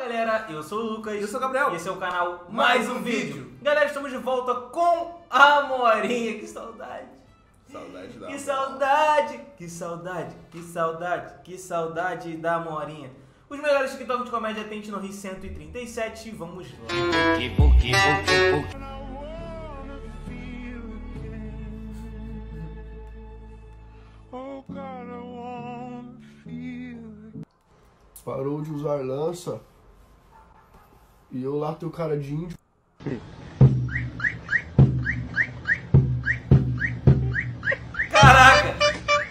galera, eu sou o Lucas. Eu sou o Gabriel. E esse é o canal Mais Um Vídeo. Galera, estamos de volta com a Amorinha. Que saudade. Saudade da Que saudade. Que saudade. Que saudade. Que saudade da Amorinha. Os melhores TikTok de comédia tente no Rio 137. Vamos lá. Parou de usar lança e eu lá tenho cara de índio. Caraca!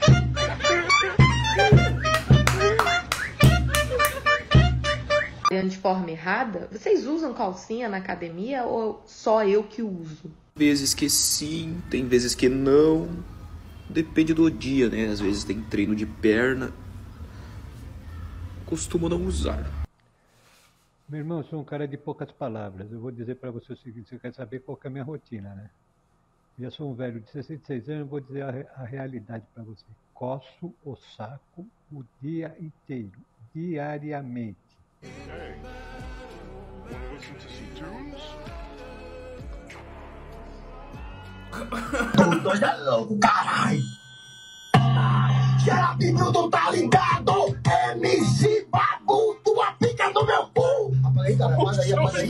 De forma errada? Vocês usam calcinha na academia ou só eu que uso? Vezes que sim, tem vezes que não. Depende do dia, né? Às vezes tem treino de perna. Costumo não usar. Meu irmão, eu sou um cara de poucas palavras. Eu vou dizer para você o seguinte, você quer saber qual que é a minha rotina, né? Eu sou um velho de 66 anos, vou dizer a realidade para você. Coço o saco o dia inteiro, diariamente. O dois é louco, caralho! Xerato Milton tá ligado! MC Babu, tua pica no meu cu! Apaga aí, cara, apaga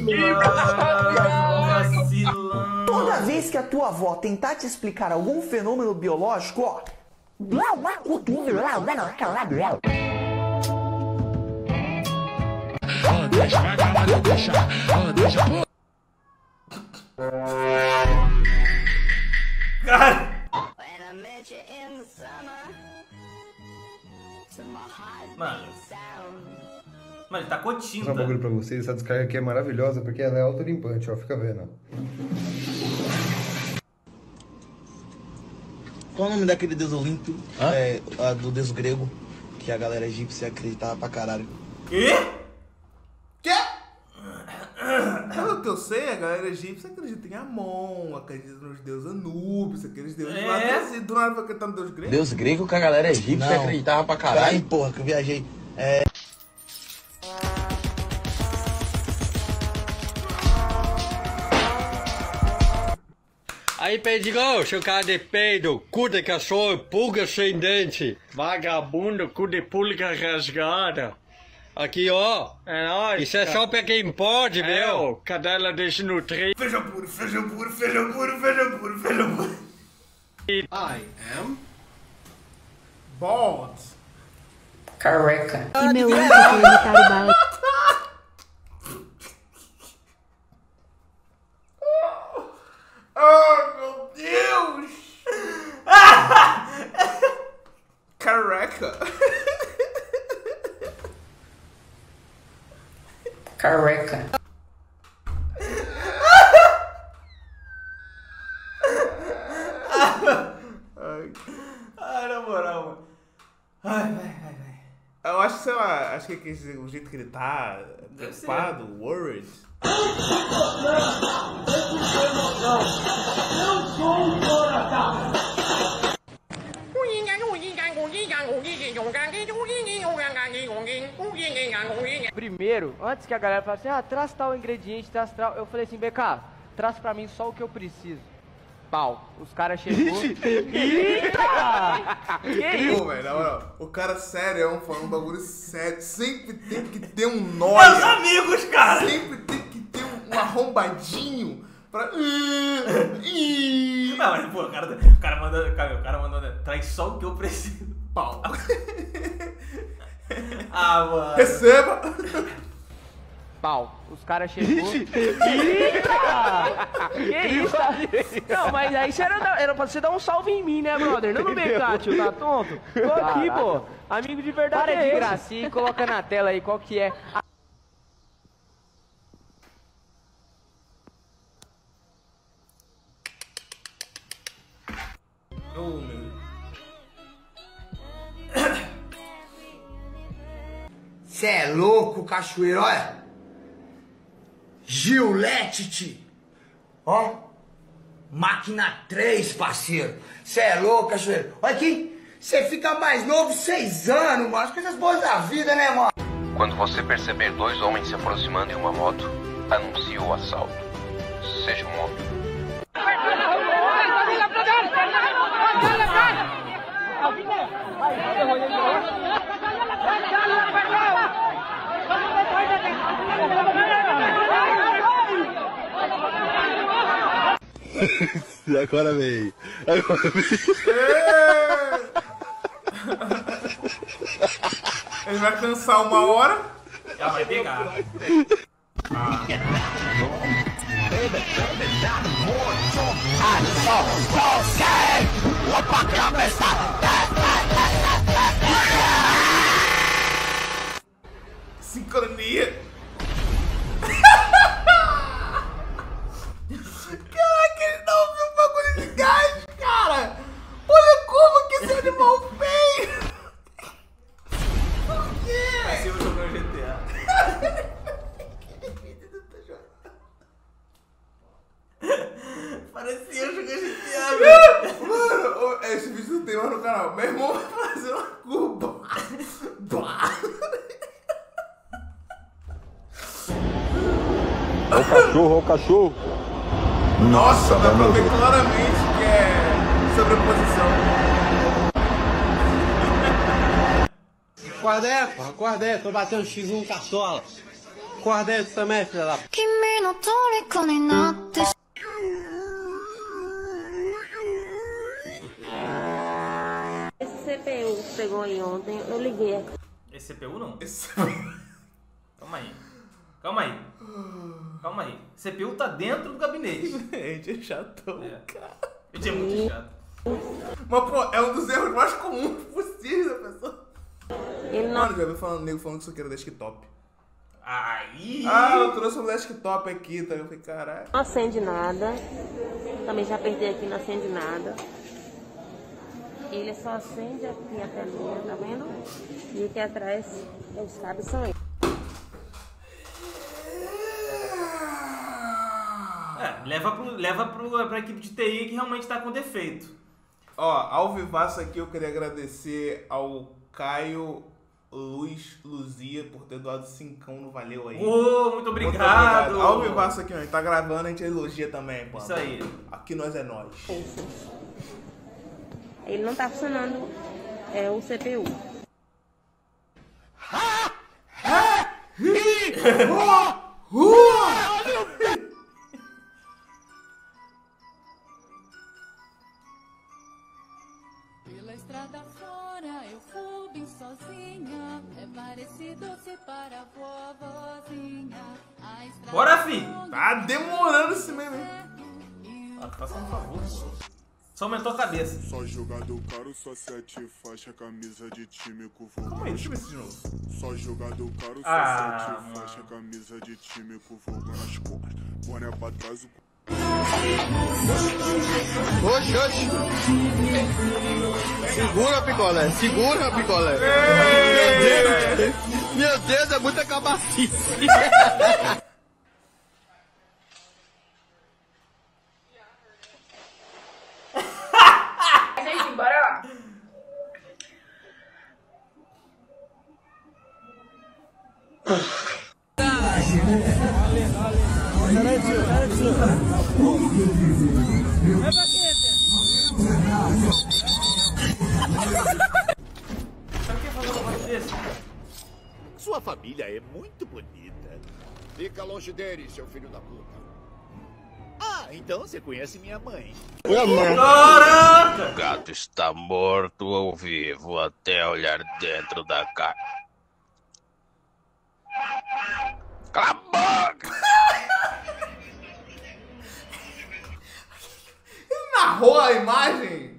aí. Vacilão. Toda vez que a tua avó tentar te explicar algum fenômeno biológico, ó. Cara! Mano, ele tá com Vou tinta. mostrar um bagulho pra vocês, essa descarga aqui é maravilhosa porque ela é autolimpante, ó, fica vendo, ó. Qual o nome daquele deus olimpo? Do deus grego, que a galera egípcia acreditava pra caralho. Quê? Pelo que eu sei, a galera egípcia acredita em Amon, acredita nos deuses Anubis, aqueles deuses lá. E do nada vai acreditar no deus grego? Deus grego que a galera egípcia acreditava pra caralho. Peraí, porra, que eu viajei. Aí, Perdigão, seu cara de peido, cu de cachorro, pulga sem dente, vagabundo, cu de pulga rasgada. Aqui, ó, é nóis. Isso é só pra quem pode, meu. Cadela desnutrir. Feijão puro, feijão puro, feijão puro, feijão puro, feijão puro. I am bald. Careca. E meu anjo foi imitar o bala. Oh, meu Deus! Careca. Careca. Ai, na moral, mano. Vai. Eu acho que, sei lá, acho que o jeito que ele tá, preocupado, worried. Primeiro, antes que a galera fale assim, traz tal ingrediente, traz tal, eu falei assim, BK, traz pra mim só o que eu preciso. Pau, os caras chegou. Eita! Que isso? Velho, na moral, o cara sério falando um bagulho sério. Sempre tem que ter um nóia. Meus amigos, cara! Sempre tem que ter um arrombadinho pra. Não, mas pô, o cara mandou, traz só o que eu preciso. Pau. Ah, mano. Receba! Pau, os caras chegou. Eita! Que isso? Não, mas aí era pra você dar um salve em mim, né, brother? Não no BK, tio, tá tonto? Tô aqui, pô. Amigo de verdade. Para de gracinha e coloca na tela aí qual que é. Oh, meu. Cê é louco, cachoeiro, olha. Gillette, ó. Máquina 3, parceiro. Cê é louco, cachoeiro. Olha aqui, você fica mais novo 6 anos, mano. As coisas boas da vida, né, mano? Quando você perceber 2 homens se aproximando em uma moto, anuncie o assalto. Seja um homem. Agora veio. Agora veio. Ele vai cansar 1 hora. Já vai pegar. Sincronia. Caraca, ele não ouviu o bagulho de gás, cara. Olha como que esse animal veio. Por quê? Assim eu jogando GTA. Parecia eu jogando GTA, velho. Mano, esse vídeo não tem mais no canal. Meu irmão vai fazer uma curva. Ó o cachorro, ó o cachorro. Nossa, dá pra ver claramente que é sobreposição. Acorda aí, porra, acorda aí, tô batendo X1 caçola. Acorda aí, tu também, filha da p. Esse CPU que pegou aí ontem, eu liguei aqui. Esse CPU não? Calma aí. Calma aí. Calma aí. CPU tá dentro do gabinete. Gente, é chatão, cara. Gente, é muito chato. Mas, pô, é um dos erros mais comuns possíveis da pessoa. Ele não... Mano, já vi nego falando que isso aqui era desktop. Aí! Ah, eu trouxe um desktop aqui, tá? Eu falei, caralho. Não acende nada. Também já apertei aqui, não acende nada. Ele só acende aqui a telinha, tá vendo? E aqui atrás, os cabos são eles. Leva pra equipe de TI que realmente tá com defeito. Ó, ao vivaço aqui eu queria agradecer ao Caio Luzia por ter doado 5 no Valeu aí. Ô, muito obrigado. Ao vivaço aqui, ó, a gente tá gravando, a gente elogia também, pô. Isso aí. Aqui nós é nós. Ele não tá funcionando, o CPU. Pela estrada fora eu fui bem sozinha. É parecido se para a vovozinha. Bora, fi! Tá demorando esse meme. Ah, faça um favor, pô. Só aumentou a cabeça. Só jogador caro, só 7 faixa, camisa de time com fogo. Calma aí, deixa eu ver esse de novo. Só jogador caro, só 7 faixa, camisa de time com fogo nas costas. Boné pra trás, o... Oxi, oxi. Segura, picolé. Segura, picolé. Meu Deus, é muita cabacice. Bora! Sua família é muito bonita. Fica longe dele, seu filho da puta. Ah, então você conhece minha mãe. Caraca! O gato está morto ou vivo até olhar dentro da cara. Cala a boca! Ele narrou a imagem?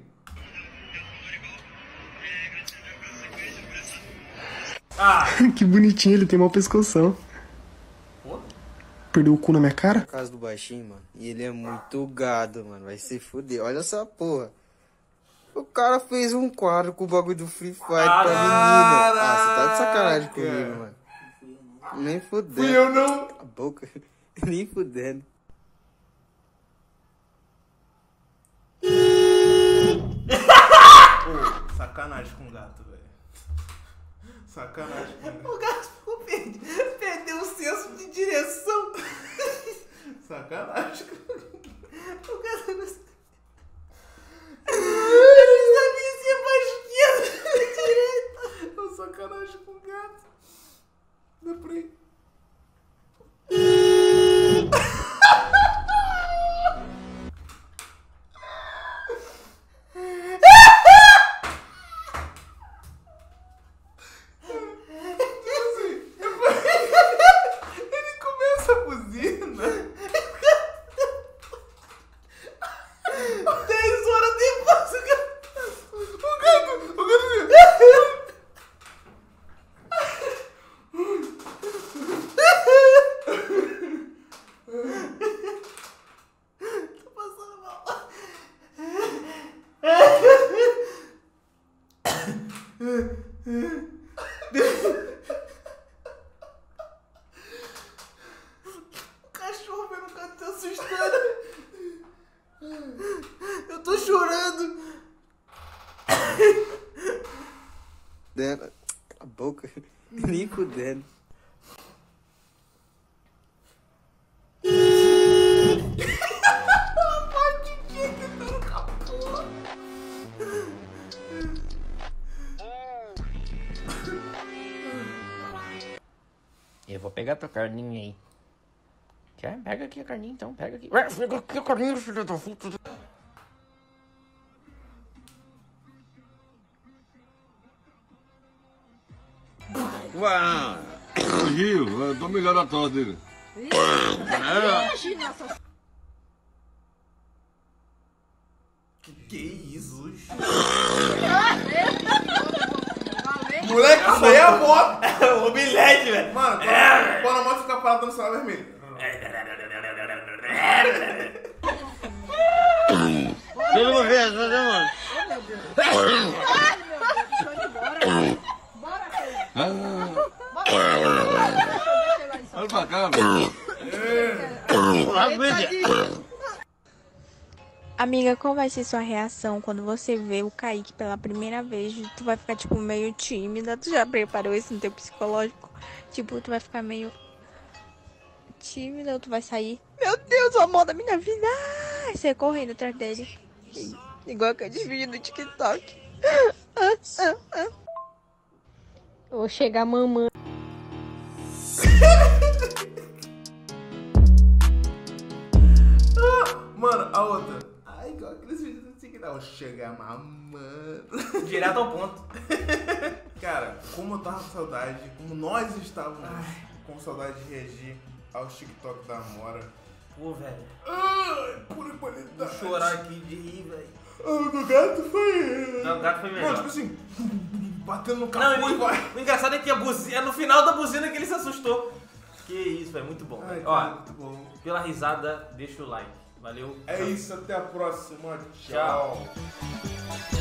Que bonitinho, ele tem uma pescoção. Perdeu o cu na minha cara? Casa do baixinho, mano. E ele é muito gado, mano. Vai se fuder. Olha essa porra. O cara fez um quadro com o bagulho do Free Fire pra menina. Ah, você tá de sacanagem comigo, mano. Nem fudendo. Fui eu não. A boca. Nem fudendo. Pô, sacanagem com o gato, velho. Sacanagem com o gato. O gato ficou perdido. Perdeu o senso de direção. Sacanagem. O cara não sabia se é pra esquerda ou direita. É sacanagem com o gato. Dá por aí. O cachorro vendo o gato tá assustado. Eu tô chorando. Cala a boca. Nem fudendo. Eu vou pegar tua carninha aí. Quer? Pega aqui a carninha então, pega aqui. Pega aqui a carninha, filho da puta. Ué, Gil, eu tô melhor a tosse dele. Que isso? Moleque, isso aí é a moto. O bilhete, velho. Mano, quando a moto fica parada no sinal vermelho. Todo mundo vê, mano. Olha pra cá, velho. Amiga, qual vai ser sua reação quando você vê o Kaique pela primeira vez? Tu vai ficar, tipo, meio tímida. Tu já preparou isso no teu psicológico? Tipo, tu vai ficar meio tímida ou tu vai sair? Meu Deus, o amor da minha vida! Ah, você correndo atrás dele. Igual aquele vídeo do TikTok. Vou chegar mamãe. Mano, a outra. Ai, igual aqueles vídeos assim que dá. Chegar mamando. Direto ao ponto. Cara, como eu tava com saudade, como nós estávamos com saudade de reagir aos TikTok da Amora. Pô, velho. Ai, pura qualidade. Vou chorar aqui de rir, velho. O do gato foi. Não, o gato foi melhor. Não, tipo assim, batendo no capô. O engraçado é que a buzina, é no final da buzina que ele se assustou. Que isso, velho, muito bom. Ai, Ó, muito bom. Pela risada, deixa o like. Valeu. É isso, até a próxima. Tchau.